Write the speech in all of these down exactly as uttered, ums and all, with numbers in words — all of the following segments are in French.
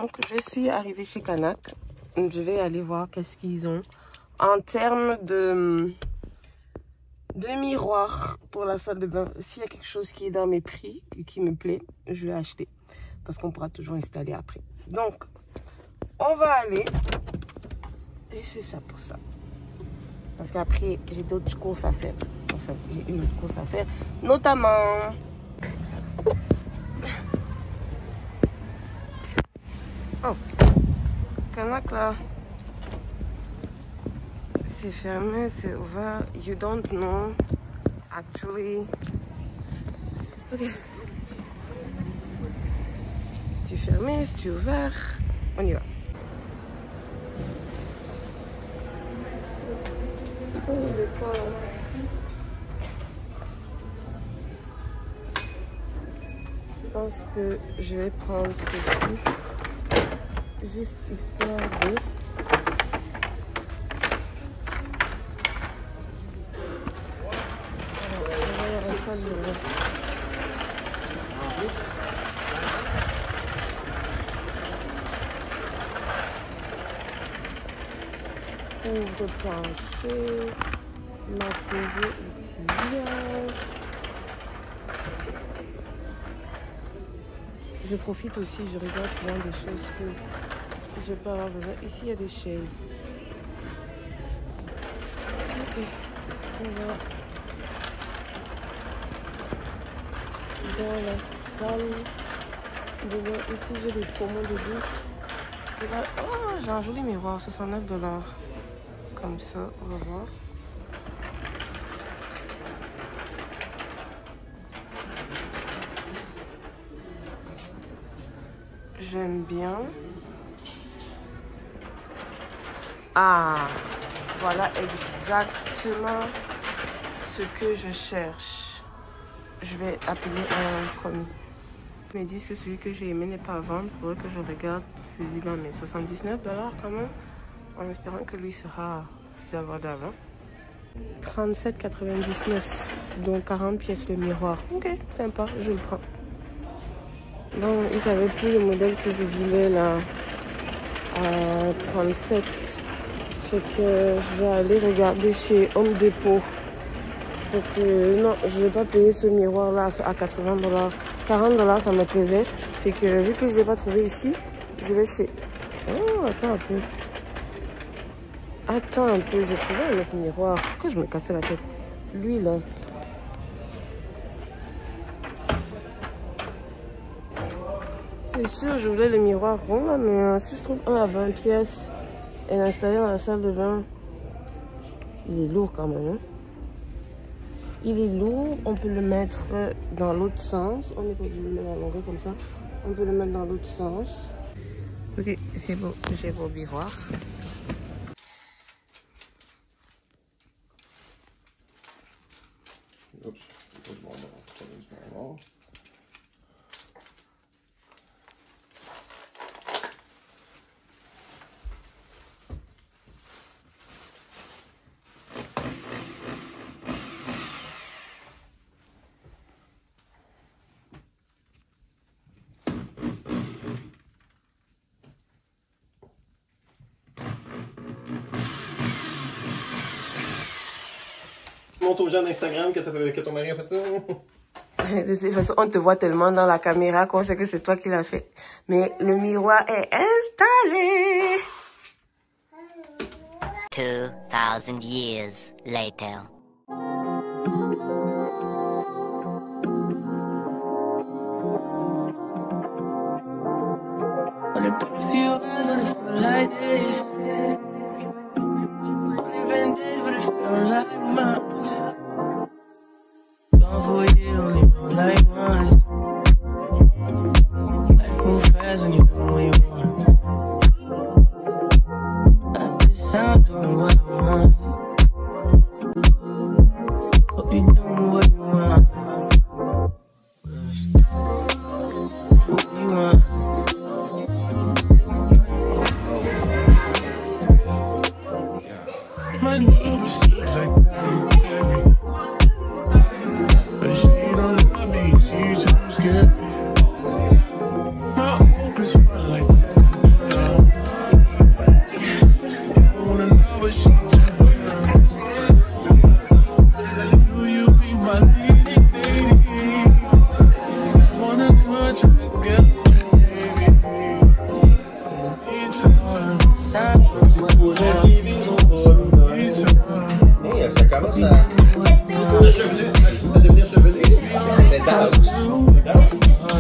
Donc, je suis arrivée chez Canac. Je vais aller voir qu'est-ce qu'ils ont en termes de, de miroir pour la salle de bain. S'il y a quelque chose qui est dans mes prix et qui me plaît, je vais acheter. Parce qu'on pourra toujours installer après. Donc, on va aller. Et c'est ça pour ça. Parce qu'après, j'ai d'autres courses à faire. Enfin, j'ai une autre course à faire. Notamment... Oh, Canac là, c'est fermé, c'est ouvert. You don't know, actually. Ok. C'est fermé, c'est ouvert. On y va. Oh, c'est quoi là? Je pense que je vais prendre ceci. Juste histoire de... Alors, je vais aller en salle de bain. Ouvre plancher, matériaux outillage. Je profite aussi, je regarde souvent des choses que je peux avoir besoin. Ici, il y a des chaises. Ok, on va dans la salle de bain. Ici, j'ai des pommeaux de douche. Et là, oh, j'ai un joli miroir, soixante-neuf dollars. Comme ça, on va voir. J'aime bien. Ah, voilà exactement ce que je cherche. Je vais appeler un commis. Ils me disent que celui que j'ai aimé n'est pas à vendre. Il faudrait que je regarde celui-là, mais soixante-dix-neuf dollars quand même. En espérant que lui sera plus abordable. trente-sept quatre-vingt-dix-neuf, donc quarante pièces le miroir. Ok, sympa, je le prends. Donc, ils savaient plus le modèle que je voulais là à trente-sept. Fait que je vais aller regarder chez Home Depot. Parce que non, je ne vais pas payer ce miroir là à quatre-vingts dollars. quarante dollars, ça me plaisait. Fait que vu que je ne l'ai pas trouvé ici, je vais chez... Oh, attends un peu. Attends un peu, j'ai trouvé un autre miroir. Pourquoi je me cassais la tête? Lui là. C'est sûr, je voulais le miroir rond là, mais euh, si je trouve un à vingt pièces et l'installer dans la salle de bain, il est lourd quand même. Hein? Il est lourd, on peut le mettre dans l'autre sens. On n'est pas obligé de le mettre à l'envers comme ça. On peut le mettre dans l'autre sens. Ok, c'est bon, j'ai mon miroir. Oups, pas du moment, pas du moment. Montre aux gens d'Instagram que, que ton mari a fait ça. De toute façon, on te voit tellement dans la caméra qu'on sait que c'est toi qui l'as fait. Mais le miroir est installé. Two thousand years later. Only been a few hours, but it felt like days. Only been days, but it felt like months. Gone for a year, only been like once. Life moves fast when you do what you want. At this time, doing what I want. Hope you're doing what you want. What you want. My name is still like that. But she don't love me, she's too scared. My hope is felt like that. but she too young. Will you be my lady, lady? Wanna country together, baby. Anytime. Hey, ça commence à... à chevelu, à devenir chevelu. C'est dense. C'est dense.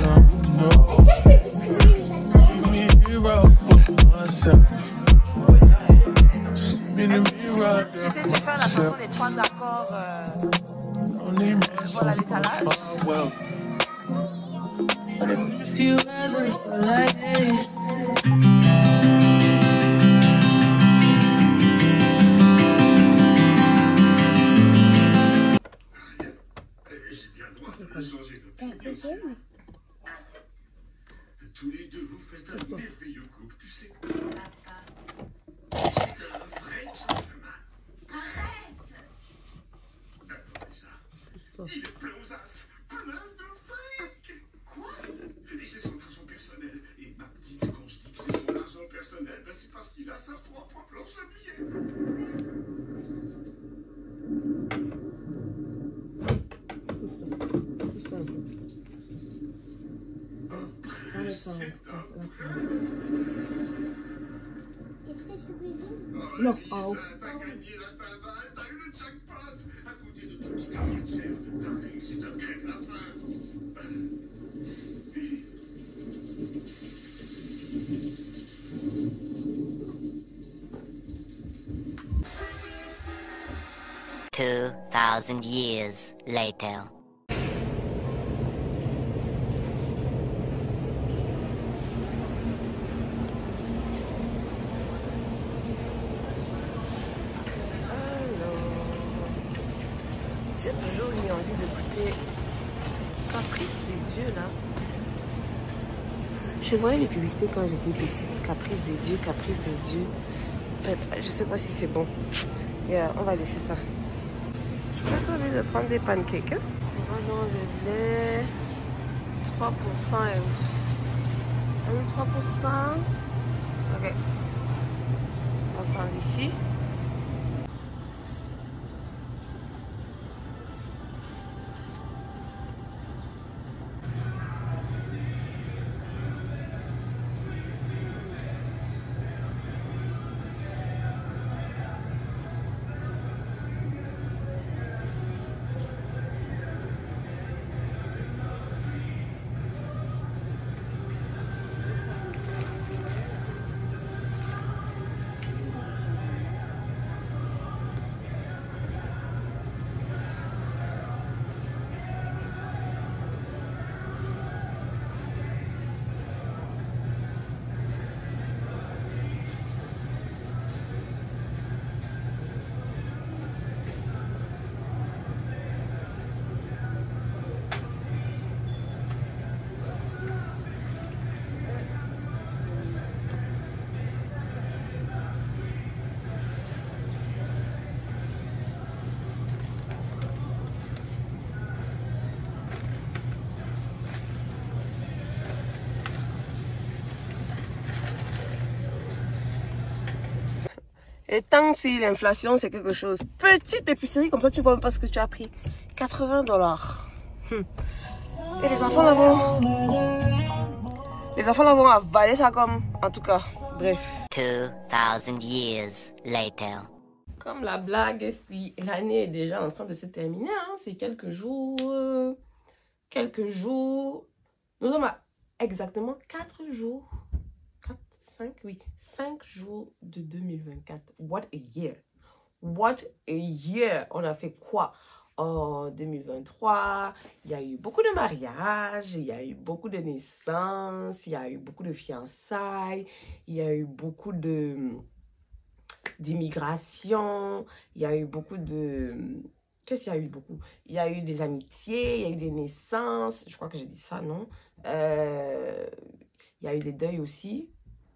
Tu sais, tu fais la chanson des trois accords euh, voilà l'étalage. Tous les deux, vous faites un merveilleux couple, tu sais. Papa. C'est un vrai gentleman. Arrête. D'accord, Lisa. Il est plein aux as, plein de fric. Quoi? Et c'est son argent personnel. Et ma petite, quand je dis que c'est son argent personnel, ben c'est parce qu'il a sa propre planche à billets. C'est un prince. Non, en haut. T'as gagné la timbale, t'as eu le jackpot. À côté de ton petit quartier de chèvre, darling, c'est un crème lapin. Two thousand years later. J'ai toujours eu envie de goûter Caprice des dieux là. Je voyais les publicités quand j'étais petite. Caprice des dieux, Caprice des dieux. En fait, je sais pas si c'est bon. Yeah, on va laisser ça. Je pense qu'on vient de prendre des pancakes. Hein? On va dans le lait. trois pour cent est où? Un trois pour cent. Ok. On va prendre ici. Et tant que si l'inflation c'est quelque chose. Petite épicerie, comme ça tu vois même pas ce que tu as pris. quatre-vingts dollars. Hum. Et les enfants là vont. Les enfants là vont avaler ça comme. En tout cas, bref. Two thousand years later. Comme la blague, si l'année est déjà en train de se terminer, hein, c'est quelques jours. Euh, quelques jours. Nous sommes à exactement quatre jours. quatre, cinq, oui. cinq jours de deux mille vingt-quatre. What a year. What a year. On a fait quoi en deux mille vingt-trois? Il y a eu beaucoup de mariages, il y a eu beaucoup de naissances, il y a eu beaucoup de fiançailles, il y a eu beaucoup de d'immigration, il y a eu beaucoup de... Qu'est-ce qu'il y a eu beaucoup? Il y a eu des amitiés, il y a eu des naissances, je crois que j'ai dit ça, non? Euh, il y a eu des deuils aussi.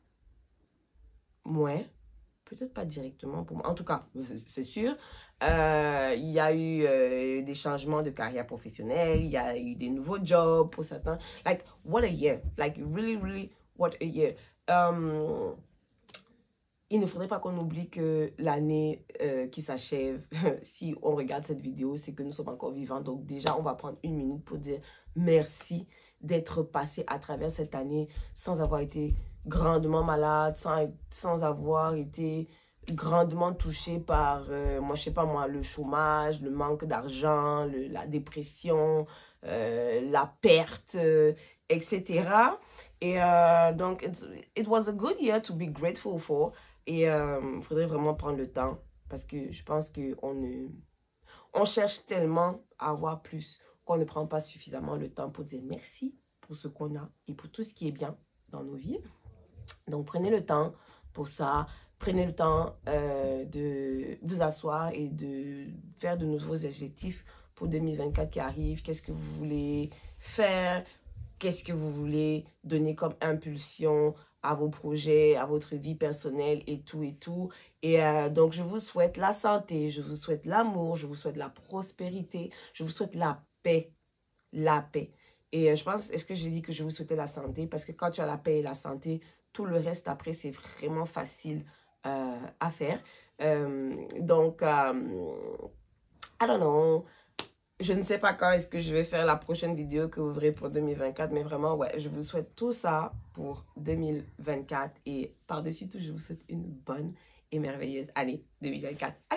Moins, peut-être pas directement pour moi, en tout cas, c'est sûr. Euh, il y a eu euh, des changements de carrière professionnelle, il y a eu des nouveaux jobs pour certains. Like, what a year. Like, really, really, what a year. Um, il ne faudrait pas qu'on oublie que l'année euh, qui s'achève, si on regarde cette vidéo, c'est que nous sommes encore vivants. Donc déjà, on va prendre une minute pour dire merci d'être passé à travers cette année sans avoir été grandement malade, sans, sans avoir été grandement touché par, euh, moi je sais pas moi, le chômage, le manque d'argent, la dépression, euh, la perte, euh, et cetera. Et euh, donc, it's, it was a good year to be grateful for. Et il euh, faudrait vraiment prendre le temps parce que je pense qu'on ne... on cherche tellement à avoir plus qu'on ne prend pas suffisamment le temps pour dire merci pour ce qu'on a et pour tout ce qui est bien dans nos vies. Donc, prenez le temps pour ça. Prenez le temps euh, de vous asseoir et de faire de nouveaux objectifs pour deux mille vingt-quatre qui arrive. Qu'est-ce que vous voulez faire? Qu'est-ce que vous voulez donner comme impulsion à vos projets, à votre vie personnelle et tout et tout. Et euh, donc, je vous souhaite la santé, je vous souhaite l'amour, je vous souhaite la prospérité, je vous souhaite la paix, la paix. Et euh, je pense, est-ce que j'ai dit que je vous souhaitais la santé? Parce que quand tu as la paix et la santé, tout le reste après, c'est vraiment facile euh, à faire. Euh, donc, euh, I don't know. Je ne sais pas quand est-ce que je vais faire la prochaine vidéo que vous verrez pour deux mille vingt-quatre. Mais vraiment, ouais, je vous souhaite tout ça pour deux mille vingt-quatre. Et par-dessus tout, je vous souhaite une bonne et merveilleuse année deux mille vingt-quatre. Allez!